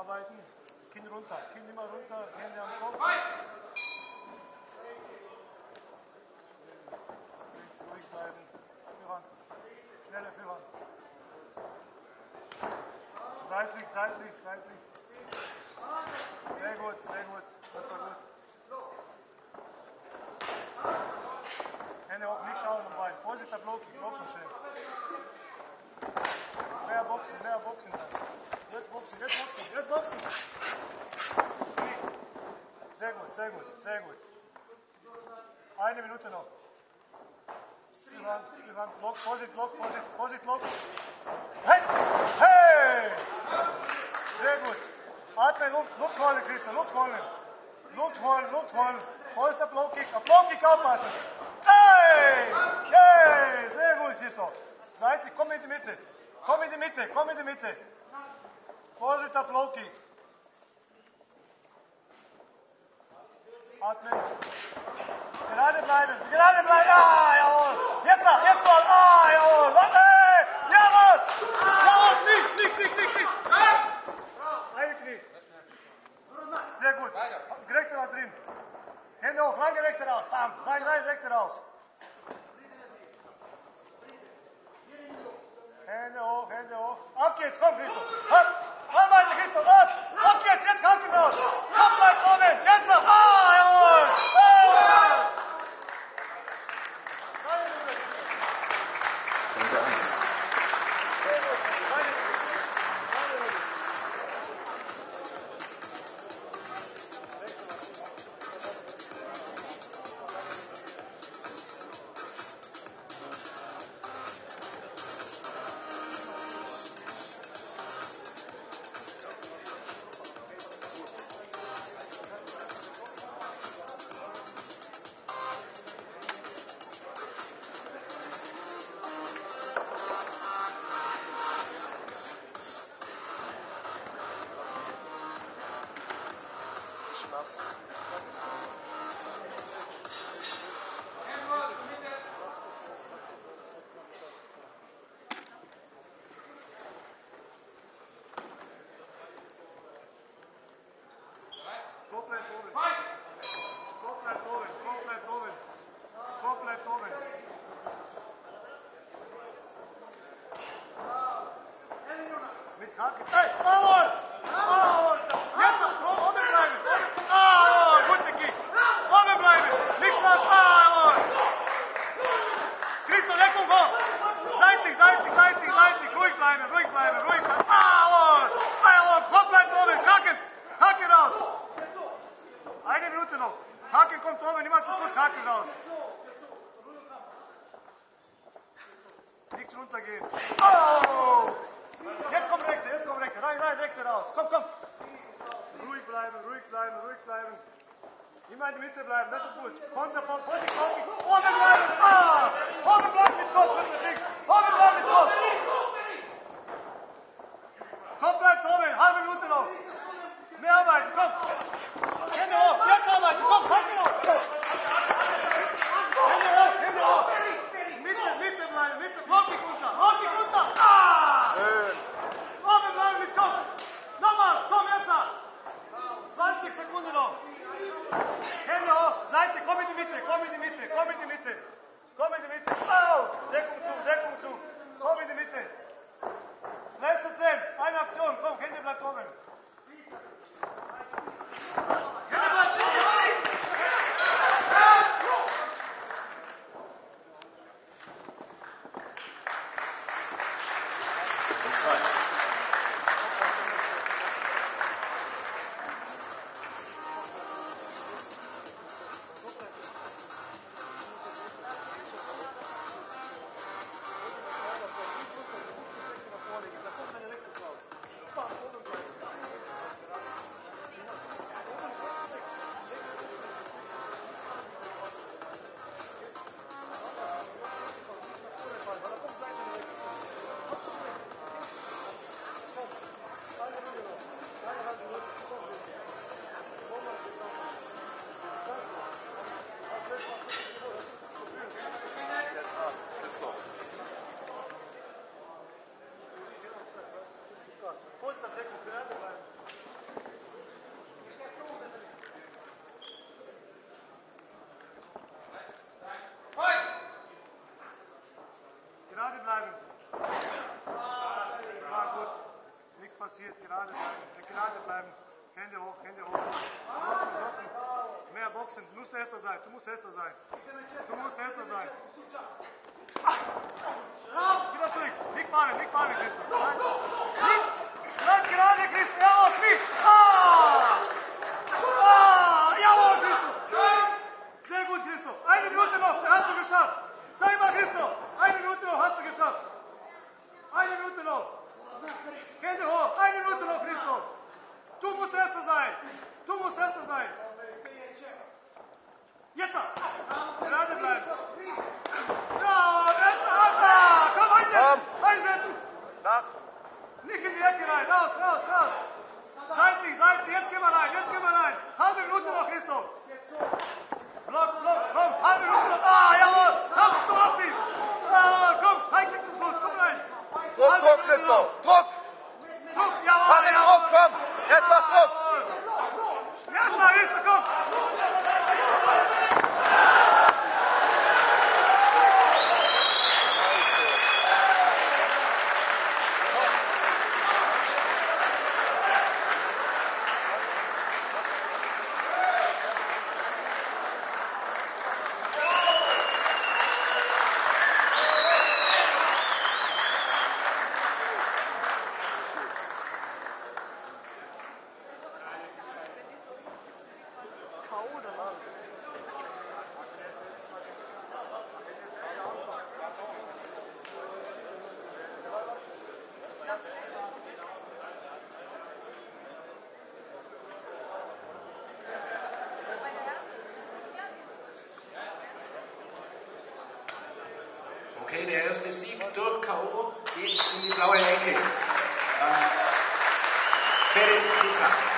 Arbeiten. Kinn runter. Kinn immer runter. Hände am Kopf. Ruhig bleiben. Führhand. Schnelle Führhand. Seitlich, seitlich, seitlich. Sehr gut, sehr gut. Das war gut. Hände hoch, nicht schauen am Bein. Vorsichtig, Blocken schnell. Mehr Boxen dann. Jetzt Boxen, jetzt Boxen, jetzt Boxen. Sehr gut, sehr gut, sehr gut. 1 Minute noch. Führhand, Block, Vorsicht, Block. Hey! Hey! Sehr gut. Atmen, Luft holen, Hristo, Luft holen. Wo ist der Flow-Kick? Auf Flow-Kick aufpassen. Hey! Hey! Sehr gut, Hristo. Seite, komm in die Mitte. Komm in die Mitte. Vorsicht, der Flow-Kick. Atmen. Gerade bleiben. Ah, jawohl. Jetzt soll. Ah, jawohl. Hey! Jawohl. Knick. Eine Knie. Sehr gut. Gerechter da drin. Hände hoch, lange rechte raus. Bam. Rein, rechte raus. Hände hoch. Auf geht's, komm, Hristo. Arbeite, Hristo, auf geht's, jetzt Haken raus. Komm, bleib oben, jetzt noch. Ah, jawohl. Mit Haken. Hey, jawohl! Jetzt oben bleiben. Jawohl, gute Kick. Oben bleiben. Nicht schlafen. Jawohl. Hristo, Deckung hoch. Seitlich. Ruhig bleiben. Jawohl. Kopf bleibt oben. Haken raus. 1 Minute noch. Haken kommt oben. Immer zum Schluss Haken raus. Nichts runtergehen. Oh! Jetzt kommt rechte. Rein, rechte raus. Komm. Ruhig bleiben. Immer in der Mitte bleiben, das ist gut. Konter, Vorsicht, oben bleiben. Oben bleiben mit Kopf, Oben bleiben mit Kopf. Kopf bleibt oben, halbe Minute noch. Mehr arbeiten, komm. Hände hoch, jetzt arbeiten, komm, Haken hoch. Hände hoch. Mitte bleiben, Blockig runter. Oben bleiben mit Kopf. Nochmal, komm jetzt. 20 Sekunden noch. Hände hoch, Seite, komm in die Mitte. Au! Deckung zu. Komm in die Mitte. Letzte 10, eine Aktion, komm, Hände bleibt oben. gerade bleiben. Hände hoch, Hände hoch. Blocken. Mehr boxen. Du musst fester sein. Du musst fester sein. Du musst fester sein. Wieder zurück. Nicht fahren, Christo. Bleib gerade, Christo. Jawohl, Knie. Jawohl, Christo. Sehr gut, Christo. 1 Minute noch, hast du geschafft. Zeig mal, Christo. 1 Minute noch, hast du geschafft. 1 Minute noch. Hände hoch. 1 Minute noch, Hristo. Du musst Erster sein. Du musst Erster sein. Jetzt. Gerade bleiben. Ja, jetzt. Komm, einsetzen. Einsetzen. Nicht in die Ecke rein. Raus. Seitlich. Jetzt gehen wir rein. Halbe Minute noch, Hristo. Block. Komm. Halbe Minute noch. Jawohl. Du hast ihn. Komm. Heiklich zum Schluss. Komm rein. Druck, Hristo. Druck. Jawohl. Mach den Druck, komm. Jetzt mach Druck. Jetzt mal, Hristo, komm. Okay, der erste Sieg durch K.O. geht in die blaue Ecke. Fightacademy.